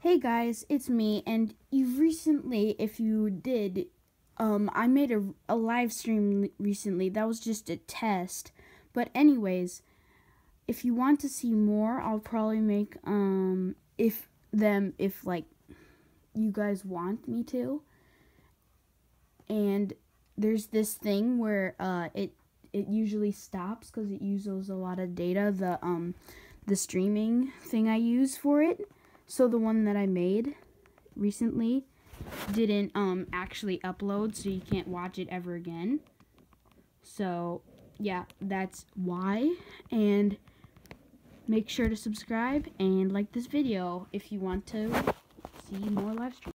Hey guys, it's me, and you recently, if you did, I made a live stream recently. That was just a test. But anyways, if you want to see more, I'll probably make, if like, you guys want me to. And there's this thing where, it usually stops because it uses a lot of data, the streaming thing I use for it. So the one that I made recently didn't actually upload, so you can't watch it ever again. So yeah, that's why. And make sure to subscribe and like this video if you want to see more live streams.